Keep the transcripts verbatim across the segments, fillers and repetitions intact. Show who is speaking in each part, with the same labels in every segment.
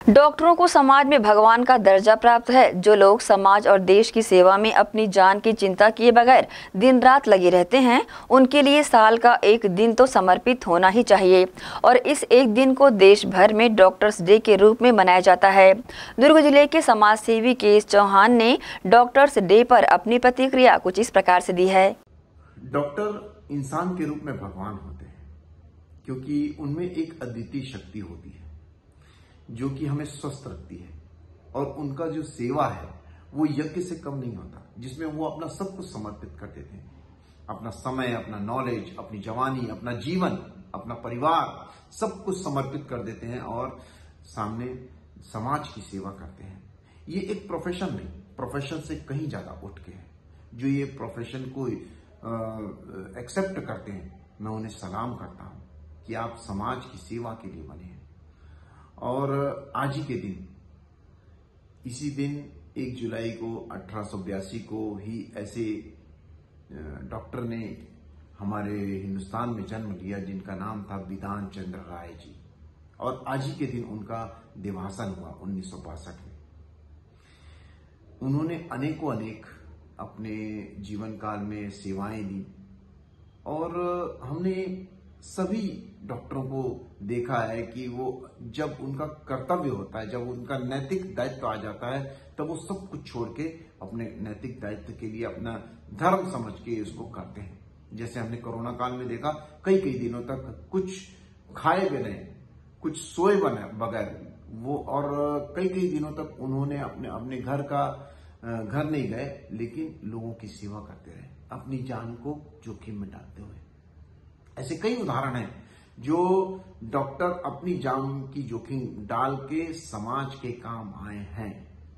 Speaker 1: डॉक्टरों को समाज में भगवान का दर्जा प्राप्त है। जो लोग समाज और देश की सेवा में अपनी जान की चिंता किए बगैर दिन रात लगे रहते हैं, उनके लिए साल का एक दिन तो समर्पित होना ही चाहिए और इस एक दिन को देश भर में डॉक्टर्स डे के रूप में मनाया जाता है। दुर्ग जिले के समाज सेवी केएस चौहान ने डॉक्टर्स डे पर अपनी प्रतिक्रिया कुछ इस प्रकार से दी है।
Speaker 2: डॉक्टर इंसान के रूप में भगवान होते हैं क्योंकि उनमें एक अद्वितीय शक्ति होती है जो कि हमें स्वस्थ रखती है, और उनका जो सेवा है वो यज्ञ से कम नहीं होता, जिसमें वो अपना सब कुछ समर्पित कर देते हैं। अपना समय, अपना नॉलेज, अपनी जवानी, अपना जीवन, अपना परिवार सब कुछ समर्पित कर देते हैं और सामने समाज की सेवा करते हैं। ये एक प्रोफेशन नहीं, प्रोफेशन से कहीं ज्यादा उठ के है। जो ये प्रोफेशन को एक्सेप्ट करते हैं, मैं उन्हें सलाम करता हूं कि आप समाज की सेवा के लिए बने हैं। और आज ही के दिन, इसी दिन एक जुलाई को अठारह सौ बयासी को ही ऐसे डॉक्टर ने हमारे हिंदुस्तान में जन्म लिया जिनका नाम था बिधान चंद्र राय जी, और आज ही के दिन उनका देहांत हुआ उन्नीस सौ बासठ में। उन्होंने अनेकों अनेक अपने जीवन काल में सेवाएं दी और हमने सभी डॉक्टरों को देखा है कि वो जब उनका कर्तव्य होता है, जब उनका नैतिक दायित्व आ जाता है, तब वो सब कुछ छोड़ के अपने नैतिक दायित्व के लिए अपना धर्म समझ के इसको करते हैं। जैसे हमने कोरोना काल में देखा, कई कई दिनों तक कुछ खाए बिना, कुछ सोए बगैर वो, और कई कई दिनों तक उन्होंने अपने अपने घर का घर नहीं गए, लेकिन लोगों की सेवा करते रहे, अपनी जान को जोखिम में डालते हुए। ऐसे कई उदाहरण हैं जो डॉक्टर अपनी जान की जोखिम डाल के समाज के काम आए हैं।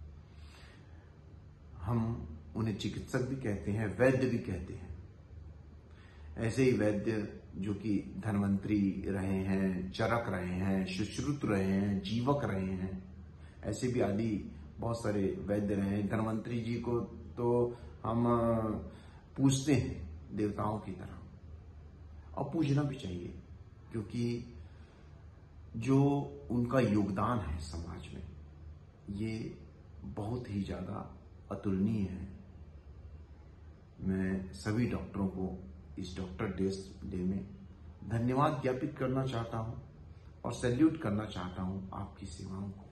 Speaker 2: हम उन्हें चिकित्सक भी कहते हैं, वैद्य भी कहते हैं। ऐसे ही वैद्य जो कि धन्वंतरी रहे हैं, चरक रहे हैं, सुश्रुत रहे हैं, जीवक रहे हैं, ऐसे भी आदि बहुत सारे वैद्य रहे हैं। धन्वंतरी जी को तो हम पूजते हैं देवताओं की तरह, और पूजना भी चाहिए क्योंकि जो उनका योगदान है समाज में, ये बहुत ही ज्यादा अतुलनीय है। मैं सभी डॉक्टरों को इस डॉक्टर डे में धन्यवाद ज्ञापित करना चाहता हूं और सैल्यूट करना चाहता हूं आपकी सेवाओं को।